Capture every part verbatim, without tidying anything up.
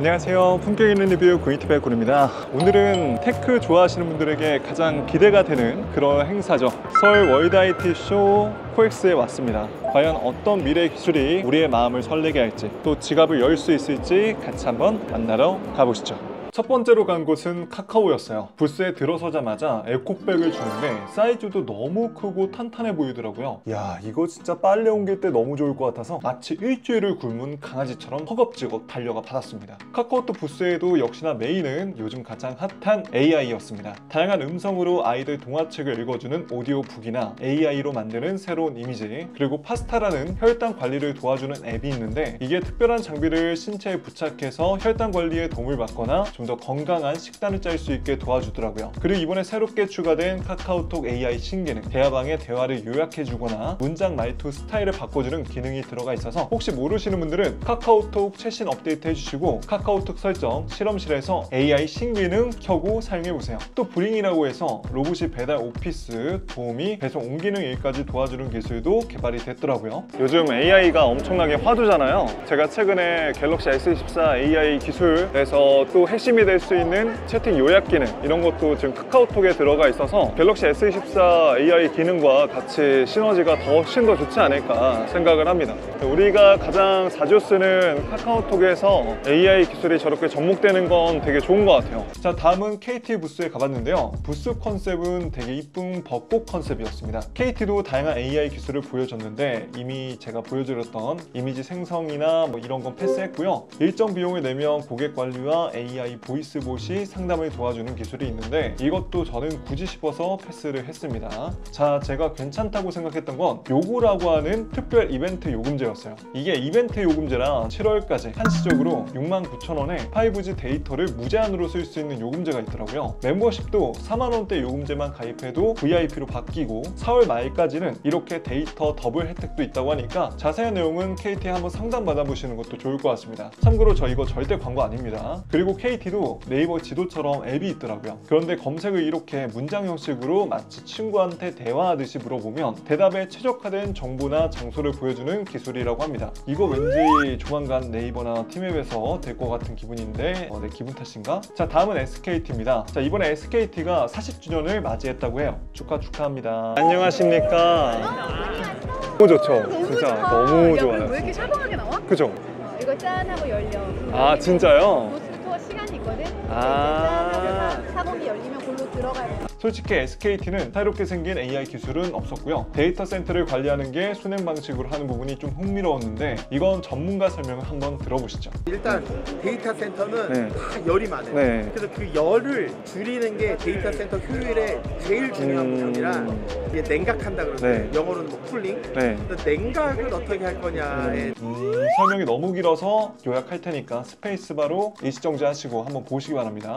안녕하세요. 품격 있는 리뷰 구이티브의 군입니다. 오늘은 테크 좋아하시는 분들에게 가장 기대가 되는 그런 행사죠. 서울 월드 아이티 쇼 코엑스에 왔습니다. 과연 어떤 미래 기술이 우리의 마음을 설레게 할지, 또 지갑을 열 수 있을지 같이 한번 만나러 가보시죠. 첫 번째로 간 곳은 카카오였어요. 부스에 들어서자마자 에코백을 주는데 사이즈도 너무 크고 탄탄해 보이더라고요. 야, 이거 진짜 빨래 옮길 때 너무 좋을 것 같아서 마치 일주일을 굶은 강아지처럼 허겁지겁 달려가 받았습니다. 카카오톡 부스에도 역시나 메인은 요즘 가장 핫한 에이아이였습니다. 다양한 음성으로 아이들 동화책을 읽어주는 오디오북이나 에이아이로 만드는 새로운 이미지, 그리고 파스타라는 혈당 관리를 도와주는 앱이 있는데 이게 특별한 장비를 신체에 부착해서 혈당 관리에 도움을 받거나 좀 더 건강한 식단을 짤 수 있게 도와주더라고요. 그리고 이번에 새롭게 추가된 카카오톡 에이아이 신기능, 대화방의 대화를 요약해주거나 문장 말투 스타일을 바꿔주는 기능이 들어가 있어서 혹시 모르시는 분들은 카카오톡 최신 업데이트 해주시고 카카오톡 설정 실험실에서 에이아이 신기능 켜고 사용해보세요. 또 브링이라고 해서 로봇이 배달 오피스, 도우미, 배송 옮기는 일까지 도와주는 기술도 개발이 됐더라고요. 요즘 에이아이가 엄청나게 화두잖아요. 제가 최근에 갤럭시 에스 이십사 에이아이 기술에서 또 핵심이 될 수 있는 채팅 요약 기능, 이런 것도 지금 카카오톡에 들어가 있어서 갤럭시 에스 이십사 에이아이 기능과 같이 시너지가 더 훨씬 더 좋지 않을까 생각을 합니다. 우리가 가장 자주 쓰는 카카오톡에서 에이아이 기술이 저렇게 접목되는 건 되게 좋은 것 같아요. 자, 다음은 케이티 부스에 가봤는데요. 부스 컨셉은 되게 이쁜 벚꽃 컨셉이었습니다. 케이티도 다양한 에이아이 기술을 보여줬는데 이미 제가 보여드렸던 이미지 생성이나 뭐 이런 건 패스했고요. 일정 비용을 내면 고객 관리와 에이아이 보이스봇이 상담을 도와주는 기술이 있는데 이것도 저는 굳이 싶어서 패스를 했습니다. 자, 제가 괜찮다고 생각했던 건 요거라고 하는 특별 이벤트 요금제였어요. 이게 이벤트 요금제라 칠월까지 한시적으로 육만 구천 원에 파이브지 데이터를 무제한으로 쓸 수 있는 요금제가 있더라고요. 멤버십도 사만 원대 요금제만 가입해도 브이아이피로 바뀌고 사월 말까지는 이렇게 데이터 더블 혜택도 있다고 하니까 자세한 내용은 케이티에 한번 상담 받아보시는 것도 좋을 것 같습니다. 참고로 저 이거 절대 광고 아닙니다. 그리고 케이티도 네이버 지도처럼 앱이 있더라고요. 그런데 검색을 이렇게 문장 형식으로 마치 친구한테 대화하듯이 물어보면 대답에 최적화된 정보나 장소를 보여주는 기술이라고 합니다. 이거 왠지 조만간 네이버나 티맵에서 될 것 같은 기분인데 어, 내 기분 탓인가? 자, 다음은 에스케이티입니다. 자, 이번에 에스케이티가 사십 주년을 맞이했다고 해요. 축하 축하합니다. 안녕하십니까? 너무 좋죠? 너무 진짜 좋다. 너무 야, 좋아요. 왜 이렇게 샤방하게 나와? 그죠? 이거 짠 하고 열려. 아, 진짜요? 부스 투어 시간이 있거든. 아. 짠 하고 사범이 열리면 골로 들어가요. 솔직히 에스케이티는 새롭게 생긴 에이아이 기술은 없었고요. 데이터 센터를 관리하는 게 순행 방식으로 하는 부분이 좀 흥미로웠는데 이건 전문가 설명을 한번 들어보시죠. 일단 데이터 센터는 네. 다 열이 많아요. 네. 그래서 그 열을 줄이는 게 데이터 센터 효율의 제일 중요한 음... 부분이라 이게 냉각한다 그러는데 네. 영어로는 뭐 쿨링. 네. 그래서 냉각을 어떻게 할 거냐에 음, 설명이 너무 길어서 요약할 테니까 스페이스바로 일시정지 하시고 한번 보시기 바랍니다.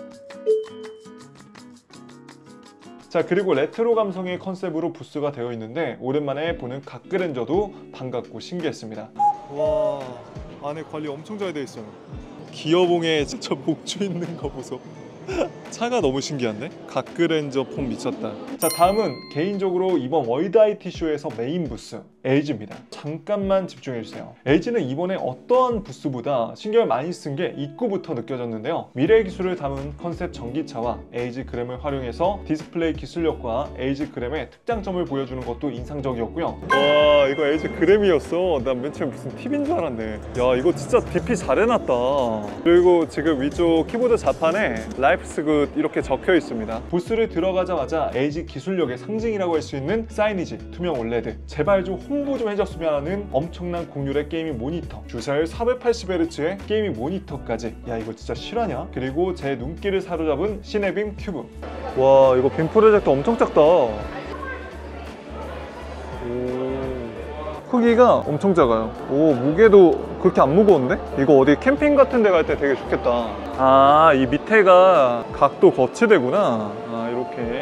자, 그리고 레트로 감성의 컨셉으로 부스가 되어 있는데 오랜만에 보는 갓그랜저도 반갑고 신기했습니다. 와, 안에 관리 엄청 잘 되어 있어요. 기어봉에 진짜 목주 있는 거 보소. 차가 너무 신기한데? 갓그랜저 폼 미쳤다. 자, 다음은 개인적으로 이번 월드 아이티 쇼에서 메인 부스 엘지입니다. 잠깐만 집중해주세요. 엘지는 이번에 어떠한 부스보다 신경을 많이 쓴 게 입구부터 느껴졌는데요. 미래 기술을 담은 컨셉 전기차와 엘지 그램을 활용해서 디스플레이 기술력과 엘지 그램의 특장점을 보여주는 것도 인상적이었고요. 와, 이거 엘지 그램이었어. 난 맨 처음에 무슨 팁인 줄 알았네. 야, 이거 진짜 디피 잘 해놨다. 그리고 지금 위쪽 키보드 좌판에 라이프스 굿 이렇게 적혀 있습니다. 부스를 들어가자마자 엘지 기술력의 상징이라고 할 수 있는 사이니지, 투명 올레드, 제발 좀 홍보 좀 해줬으면 하는 엄청난 공률의 게이밍 모니터, 주사율 사백팔십 헤르츠의 게이밍 모니터까지. 야, 이거 진짜 실화냐? 그리고 제 눈길을 사로잡은 시네빔 큐브. 와, 이거 빔 프로젝터 엄청 작다. 오, 크기가 엄청 작아요. 오, 무게도 그렇게 안 무거운데? 이거 어디 캠핑 같은 데 갈 때 되게 좋겠다. 아, 이 밑에가 각도 거치대구나. 아, 이렇게.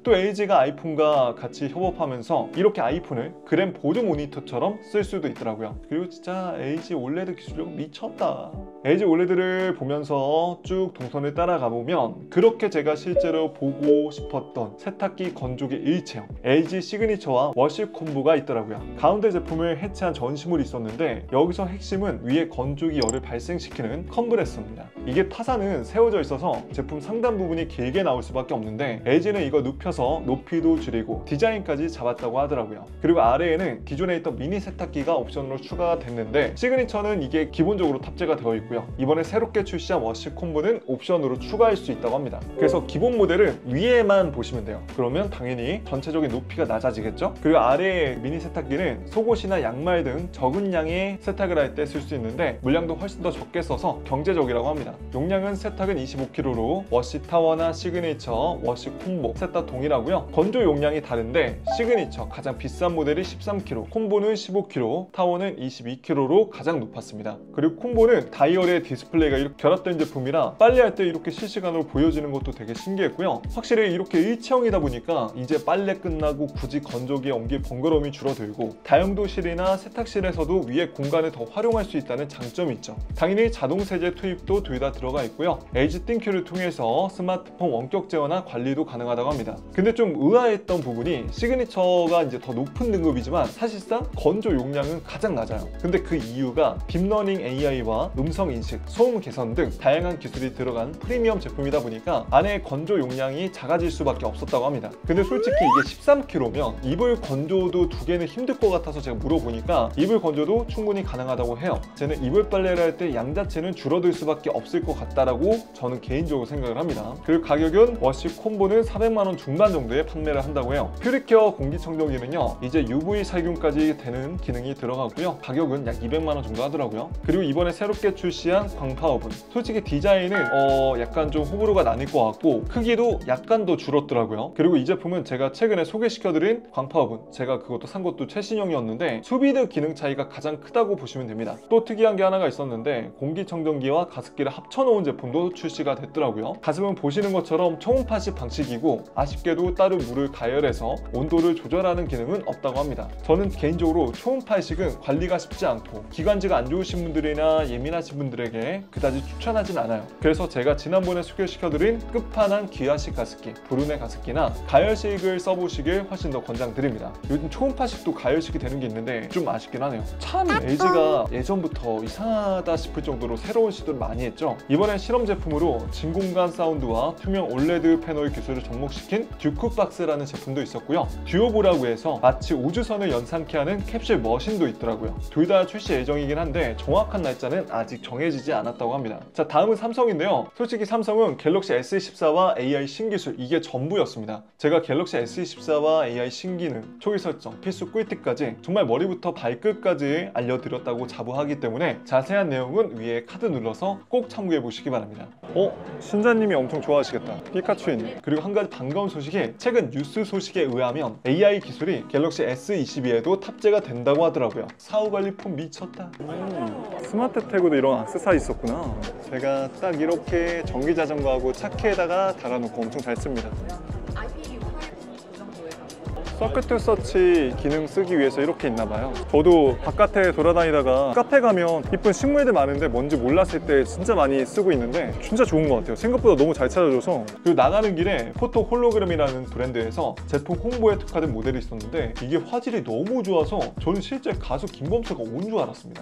또 엘지가 아이폰과 같이 협업하면서 이렇게 아이폰을 그램 보드 모니터처럼 쓸 수도 있더라고요. 그리고 진짜 엘지 올레드 기술력 미쳤다. 엘지 올레드를 보면서 쭉 동선을 따라가 보면 그렇게 제가 실제로 보고 싶었던 세탁기 건조기 일체형 엘지 시그니처와 워시 콤보가 있더라고요. 가운데 제품을 해체한 전시물이 있었는데 여기서 핵심은 위에 건조기 열을 발생시키는 컴프레서입니다. 이게 타사는 세워져 있어서 제품 상단 부분이 길게 나올 수밖에 없는데 엘지는 이거 눕혀서 높이도 줄이고 디자인까지 잡았다고 하더라고요. 그리고 아래에는 기존에 있던 미니 세탁기가 옵션으로 추가가 됐는데 시그니처는 이게 기본적으로 탑재가 되어 있고요. 이번에 새롭게 출시한 워시 콤보는 옵션으로 추가할 수 있다고 합니다. 그래서 기본 모델은 위에만 보시면 돼요. 그러면 당연히 전체적인 높이가 낮아지겠죠? 그리고 아래의 미니 세탁기는 속옷이나 양말 등 적은 양의 세탁을 할 때 쓸 수 있는데 물량도 훨씬 더 적게 써서 경제적이라고 합니다. 용량은 세탁은 이십오 킬로그램로 워시 타워나 시그니처, 워시 콤보 셋 다 동일하고요. 건조 용량이 다른데 시그니처 가장 비싼 모델이 십삼 킬로그램, 콤보는 십오 킬로그램, 타워는 이십이 킬로그램로 가장 높았습니다. 그리고 콤보는 다이얼의 디스플레이가 이렇게 결합된 제품이라 빨래할 때 이렇게 실시간으로 보여지는 것도 되게 신기했고요. 확실히 이렇게 일체형이다 보니까 이제 빨래 끝나고 굳이 건조기에 옮길 번거로움이 줄어들고 다용도실이나 세탁실에서도 위에 공간을 더 활용할 수 있다는 장점이 있죠. 당연히 자동 세제 투입도 둘 다 들어가 있고요. 엘지 띵큐를 통해서 스마트폰 원격 제어나 관리도 가능하다고 합니다. 근데 좀 의아했던 부분이 시그니처가 이제 더 높은 등급이지만 사실상 건조 용량은 가장 낮아요. 근데 그 이유가 딥러닝 에이아이와 음성 인식, 소음 개선 등 다양한 기술이 들어간 프리미엄 제품이다 보니까 안에 건조 용량이 작아질 수밖에 없었다고 합니다. 근데 솔직히 이게 십삼 킬로그램면 이불 건조도 두 개는 힘들 것 같아서 제가 물어보니까 이불 건조도 충분히 가능하다고 해요. 쟤는 이불 빨래를 할 때 양 자체는 줄어들 수밖에 없을 것 같다라고 저는 개인적으로 생각을 합니다. 그리고 가격은 워시 콤보는 사백만 원 중반 정도에 판매를 한다고 해요. 퓨리케어 공기청정기는요 이제 유브이 살균까지 되는 기능이 들어가고요. 가격은 약 이백만 원 정도 하더라고요. 그리고 이번에 새롭게 출시한 광파오븐, 솔직히 디자인은 어 약간 좀 호불호가 나뉠 것 같고 크기도 약간 더 줄었더라고요. 그리고 이 제품은 제가 최근에 소개시켜드린 광파오븐, 제가 그것도 산 것도 최신형이었는데 수비드 기능 차이가 가장 크다고 보시면 됩니다. 또 특이한 게 하나가 있었는데 공기청정기와 가습기를 합쳐놓은 제품도 출시가 됐더라고요. 가습은 보시는 것처럼 초음파식 방식이고 아쉽게도 따로 물을 가열해서 온도를 조절하는 기능은 없다고 합니다. 저는 개인적으로 초음파식은 관리가 쉽지 않고 기관지가 안 좋으신 분들이나 예민하신 분들에게 그다지 추천하진 않아요. 그래서 제가 지난번에 소개시켜드린 끝판왕 기아식 가습기, 브루네 가습기나 가열식을 써보시길 훨씬 더 권장드립니다. 요즘 초음파식도 가열식이 되는 게 있는데 좀 아쉽긴 하네요. 참 엘지가 예전부터 이상하다 싶을 정도로 새로운 시도를 많이 했죠. 이번엔 실험 제품으로 진공관 사운드와 투명 올레드 패널 기술을 접목시킨 듀크박스라는 제품도 있었고요. 듀오브라고 해서 마치 우주선을 연상케 하는 캡슐 머신도 있더라고요. 둘 다 출시 예정이긴 한데 정확한 날짜는 아직 정해지지 않았다고 합니다. 자, 다음은 삼성인데요. 솔직히 삼성은 갤럭시 에스 이십사와 에이아이 신기술 이게 전부였습니다. 제가 갤럭시 에스 이십사와 에이아이 신기능, 초기 설정, 필수 꿀팁까지 정말 머리부터 발끝까지 알려드렸다고 자부하기 때문에 자세한 내용은 위에 카드 눌러서 꼭 참고해 보시기 바랍니다. 어? 신자님이 엄청 좋아하시겠다. 피카츄인. 그리고 한 가지 반가운 소식이 최근 뉴스 소식에 의하면 에이아이 기술이 갤럭시 에스 이십이에도 탑재가 된다고 하더라고요. 사후 관리 폰 미쳤다. 음, 스마트 태그도 이런 액세서리 있었구나. 제가 딱 이렇게 전기 자전거하고 차키에다가 달아놓고 엄청 잘 씁니다. 서큐트 서치 기능 쓰기 위해서 이렇게 있나봐요. 저도 바깥에 돌아다니다가 카페 가면 이쁜 식물들 많은데 뭔지 몰랐을 때 진짜 많이 쓰고 있는데 진짜 좋은 것 같아요. 생각보다 너무 잘 찾아줘서. 그리고 나가는 길에 포토 홀로그램이라는 브랜드에서 제품 홍보에 특화된 모델이 있었는데 이게 화질이 너무 좋아서 저는 실제 가수 김범수가 온 줄 알았습니다.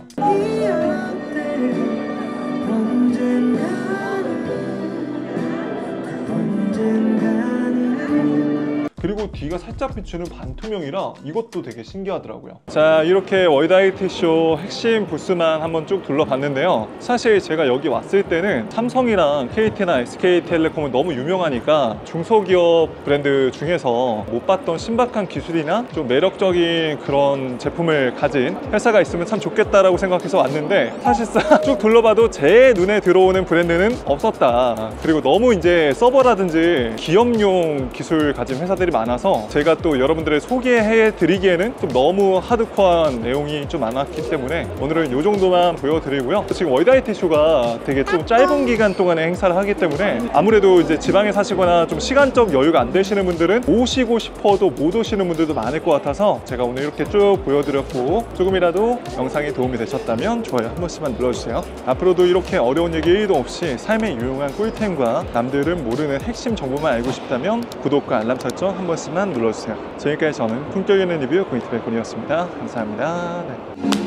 그리고 뒤가 살짝 비추는 반투명이라 이것도 되게 신기하더라고요. 자, 이렇게 월드아이티쇼 핵심 부스만 한번 쭉 둘러봤는데요. 사실 제가 여기 왔을 때는 삼성이랑 케이티나 에스케이텔레콤은 너무 유명하니까 중소기업 브랜드 중에서 못 봤던 신박한 기술이나 좀 매력적인 그런 제품을 가진 회사가 있으면 참 좋겠다라고 생각해서 왔는데 사실상 쭉 둘러봐도 제 눈에 들어오는 브랜드는 없었다. 그리고 너무 이제 서버라든지 기업용 기술 가진 회사들이 많아서 제가 또 여러분들의 소개해 드리기에는 좀 너무 하드코어한 내용이 좀 많았기 때문에 오늘은 이 정도만 보여드리고요. 지금 월드아이티 쇼가 되게 좀 짧은 기간 동안에 행사를 하기 때문에 아무래도 이제 지방에 사시거나 좀 시간적 여유가 안 되시는 분들은 오시고 싶어도 못 오시는 분들도 많을 것 같아서 제가 오늘 이렇게 쭉 보여드렸고, 조금이라도 영상이 도움이 되셨다면 좋아요 한 번씩만 눌러주세요. 앞으로도 이렇게 어려운 얘기 일도 없이 삶에 유용한 꿀템과 남들은 모르는 핵심 정보만 알고 싶다면 구독과 알람 설정 한 번씩만 눌러주세요. 지금까지 저는 품격 있는 리뷰 고인트백군이었습니다. 감사합니다. 네.